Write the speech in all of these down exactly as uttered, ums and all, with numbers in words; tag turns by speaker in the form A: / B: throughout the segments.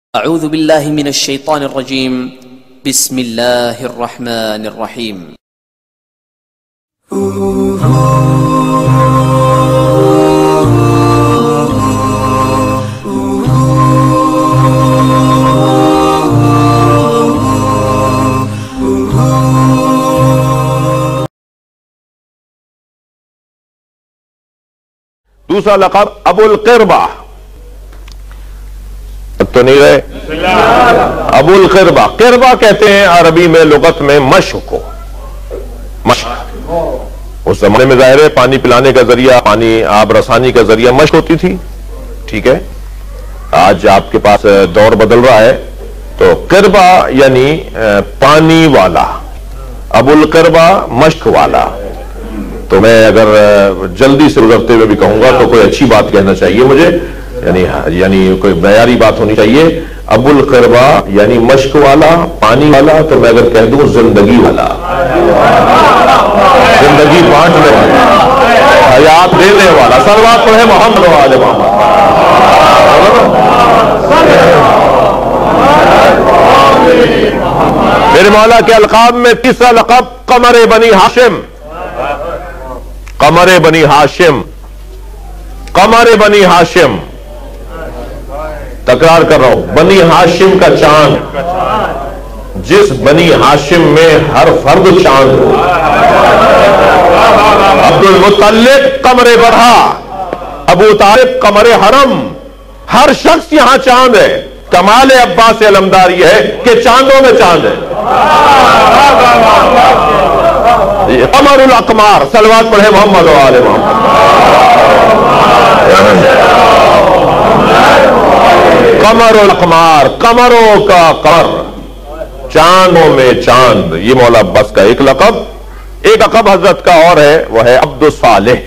A: اعوذ باللہ من الشیطان الرجیم بسم اللہ الرحمن الرحیم
B: دوسرا لقب ابو القربہ تو نہیں رہے ابو القربہ. قربہ کہتے ہیں عربی میں لغت میں مشق کو. مشق اس زمانے میں ظاہر ہے پانی پلانے کا ذریعہ، پانی آب رسانی کا ذریعہ مشق ہوتی تھی. ٹھیک ہے، آج آپ کے پاس دور بدل رہا ہے تو قربہ یعنی پانی والا، ابو القربہ مشق والا. تو میں اگر جلدی سے گزرتے ہوئے بھی کہوں گا تو کوئی اچھی بات کہنا چاہیے مجھے، یعنی یعنی کوئی معیاری بات ہونی چاہیے. ابو القربہ یعنی مشق والا، پانی والا. تو میں اگر کہہ دوں زندگی والا، زندگی بانٹنے والا، حیات دینے والا. صلوات پڑھے محمد و آل محمد. میرے مولا کے القاب میں تیسرا لقب قمر بنی ہاشم. قمر بنی ہاشم، قمر بنی ہاشم. تکرار کر رہا ہوں، بنی ہاشم کا چاند، جس بنی ہاشم میں ہر فرد چاند ہو. عبد المطلب قمر برہا، ابو طالب قمر حرم. ہر شخص یہاں چاند ہے. کمال عباس علمدار یہ ہے کہ چاندوں میں چاند ہے. قمر الاقمار. صلوات پڑھے محمد و آل محمد. قمر الاقمار، قمروں کا قمر، چاندوں میں چاند. یہ مولا عباس کا ایک لقب. ایک لقب حضرت کا اور ہے، وہ ہے عبد الصالح.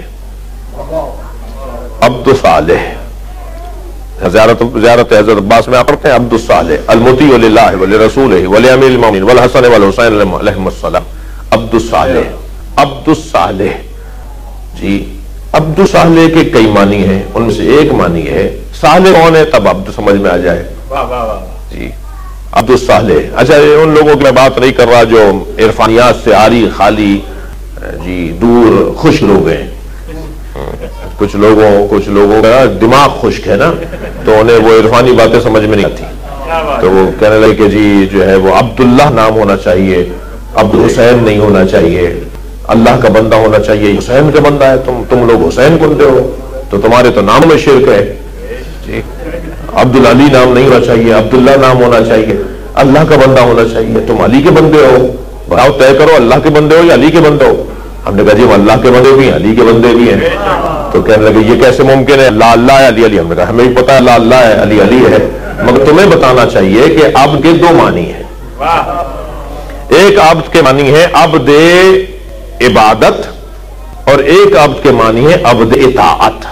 B: عبد الصالح زیارت زیارت حضرت عباس میں آپ پڑھتے ہیں عبد الصالح المطیع للہ ولرسولہ ولامیر المومنین والحسن والحسین علیہم السلام. عبد الصالح، عبد الصالح جی. عبد الصالح کے کئی معنی ہیں، ان میں سے ایک معنی ہے صالح کون ہے، تب عبد سمجھ میں آ جائے جی. عبد الصالح. اچھا، ان لوگوں کی میں بات نہیں کر رہا جو عرفانیات سے عاری خالی جی دور خوش لوگ ہیں. کچھ لوگوں کچھ لوگوں کا دماغ خشک ہے نا، تو انہیں وہ عرفانی باتیں سمجھ میں نہیں آتی. تو وہ کہنے لگے کہ جی جو ہے وہ عبداللہ نام ہونا چاہیے، عبد حسین نہیں ہونا چاہیے. اللہ کا بندہ ہونا چاہیے. حسین کا بندہ ہے تم تم لوگ حسین بنتے ہو تو تمہارے تو نام میں شرک ہے جی. عبد العلی نام نہیں ہونا چاہیے، عبداللہ نام ہونا چاہیے. اللہ کا بندہ ہونا چاہیے. تم علی کے بندے ہو، بتاؤ طے کرو اللہ کے بندے ہو یا علی کے بندے ہو. ہم نے کہا جی اللہ کے بندے بھی ہیں، علی کے بندے بھی ہیں. تو کہنے لگے یہ کیسے ممکن ہے، اللہ اللہ ہے علی علی. ہم نے کہا ہمیں بھی پتا ہے اللہ اللہ ہے علی علی ہے، مگر تمہیں بتانا چاہیے کہ عبد کے دو معنی ہیں. ایک عبد کے معنی ہے عبد عبادت، اور ایک عبد کے معنی ہے عبد اطاعت.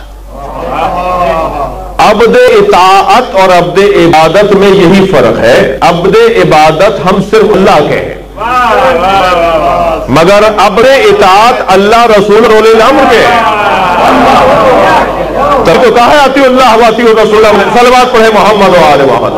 B: عبد اطاعت اور عبد عبادت میں یہی فرق ہے. عبد عبادت ہم صرف اللہ کے ہیں، مگر عبد اطاعت اللہ رسول رول الامر کے ہیں. تب تو کہا ہے اطیعوا اللہ واطیعوا الرسول. صلوات پڑھے محمد و آل محمد.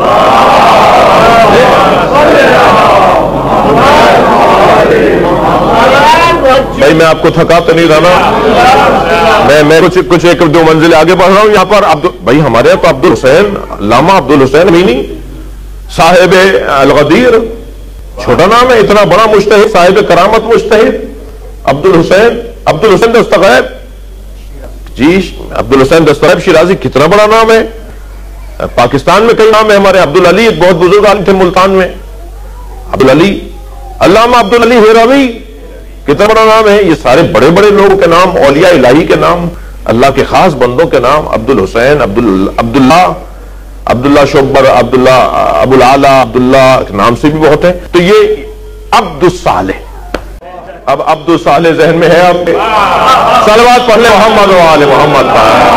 B: بھائی میں آپ کو تھکا تو نہیں رہا، میں میں کچھ کچھ ایک دو منزل آگے بڑھ رہا ہوں. یہاں پر عبد بھائی ہمارے یہاں تو عبد الحسین، علامہ عبد الحسین امینی صاحب الغدیر، چھوٹا نام ہے، اتنا بڑا مجتہد، صاحب کرامت مجتہد عبد الحسین. عبد الحسین دستغیب جی، عبد الحسین دستغیب شیرازی کتنا بڑا نام ہے. پاکستان میں کئی نام ہے ہمارے. عبد العلی ایک بہت بزرگ عالم تھے ملتان میں، عبد العلی. علامہ عبد العلی ہیراوی کتنا بڑا نام ہے. یہ سارے بڑے بڑے لوگوں کے نام، اولیاء الہی کے نام، اللہ کے خاص بندوں کے نام. عبد الحسین، عبداللہ، عبداللہ شوبر، عبداللہ ابو العلا، عبداللہ نام سے بھی بہت ہیں. تو یہ عبد الصالح. اب عبد الصالح ذہن میں ہے آپ کے؟ صلوات پڑھ لیں محمد و آل محمد.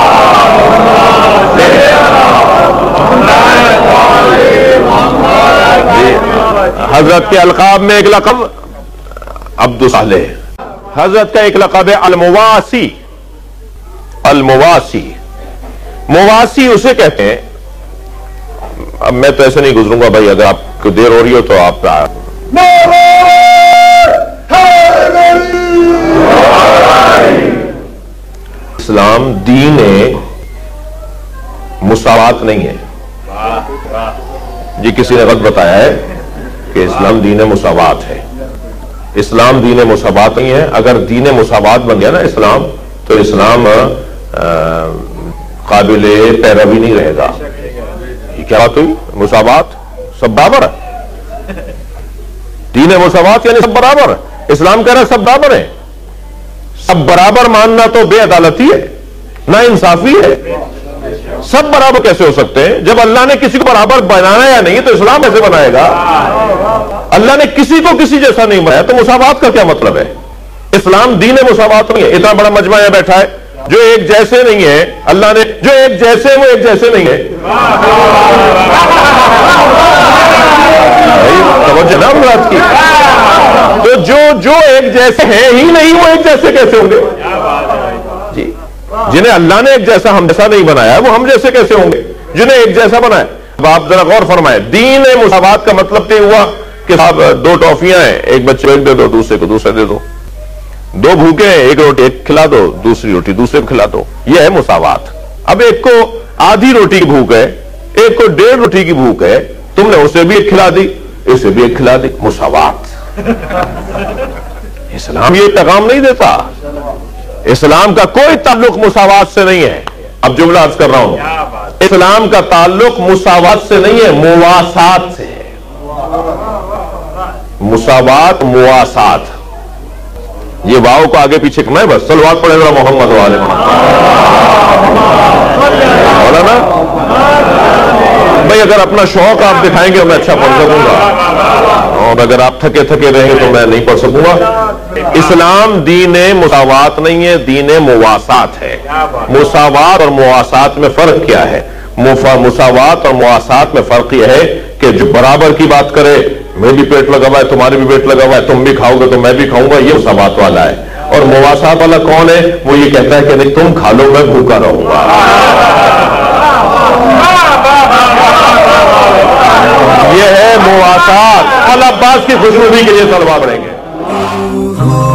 B: حضرت کے القاب میں ایک لقب عبد الصالح. حضرت کا ایک لقب ہے المواسی. المواسی، مواسی اسے کہتے ہیں اب میں تو ایسے نہیں گزروں گا بھائی، اگر آپ کو دیر ہو رہی ہو تو آپ اسلام دین مساوات نہیں ہے جی، کسی نے غلط بتایا ہے کہ اسلام دین مساوات ہے. اسلام دین مساوات نہیں ہے. اگر دین مساوات بن گیا نا اسلام، تو اسلام قابل پیروی نہیں رہے گا. یہ کیا بات ہوئی؟ مساوات سب برابر ہے. دین مساوات یعنی سب برابر. اسلام کہہ رہا ہے سب برابر ہے. سب برابر ماننا تو بے عدالتی ہے، نا انصافی ہے. سب برابر کیسے ہو سکتے ہیں؟ جب اللہ نے کسی کو برابر بنانا یا نہیں تو اسلام کیسے بنائے گا؟ اللہ نے کسی کو کسی جیسا نہیں بنایا، تو مساوات کا کیا مطلب ہے؟ اسلام دین مساوات نہیں ہے. اتنا بڑا مجمع یہاں بیٹھا ہے جو ایک جیسے نہیں ہے، اللہ نے جو ایک جیسے وہ ایک جیسے نہیں ہے. توجہ نا مراد کی. تو جو جو ایک جیسے ہیں ہی نہیں وہ ایک جیسے کیسے ہوں گے؟ جی، جنہیں اللہ نے ایک جیسا ہم جیسا نہیں بنایا وہ ہم جیسے کیسے ہوں گے جنہیں ایک جیسا بنایا؟ اب آپ ذرا غور فرمائیں، دین مساوات کا مطلب یہ ہوا کہ صاحب دو ٹافیاں ہیں، ایک بچے کو ایک دے دو، دوسرے کو دوسرے دے دو. دو بھوکے ہیں، ایک روٹی ایک کھلا دو، دوسری روٹی دوسرے کو کھلا دو. یہ ہے مساوات. اب ایک کو آدھی روٹی کی بھوک ہے، ایک کو ڈیڑھ روٹی کی بھوک ہے، تم نے اسے بھی ایک کھلا دی، اسے بھی ایک کھلا دی. مساوات. اسلام یہ پیغام نہیں دیتا. اسلام کا کوئی تعلق مساوات سے نہیں ہے. اب جملہ عرض کر رہا ہوں، اسلام کا تعلق مساوات سے نہیں ہے، مواسات سے ہے. مساوات مواسات. یہ واؤ کو آگے پیچھے کرنا ہے بس. صلوات پڑھیں ذرا محمد والے مولانا. بھائی اگر اپنا شوق آپ دکھائیں گے میں اچھا پڑھ سکوں گا، اور اگر آپ تھکے تھکے رہیں گے تو میں نہیں پڑھ سکوں گا. اسلام دین مساوات نہیں ہے، دین مواسات ہے. مساوات اور مواسات میں فرق کیا ہے؟ مساوات اور مواسات میں فرق یہ ہے کہ جو برابر کی بات کرے، میں بھی پیٹ لگا ہوا ہے تمہارے بھی پیٹ لگا ہوا ہے، تم بھی کھاؤ گے تو میں بھی کھاؤں گا، یہ مساوات والا ہے. اور مواسات والا کون ہے؟ وہ یہ کہتا ہے کہ نہیں تم کھا لو میں بھوکا رہوں گا. یہ ہے مواسات. اللہ عباس کی خوشبو بھی کہ یہ طلبہ بڑھیں گے.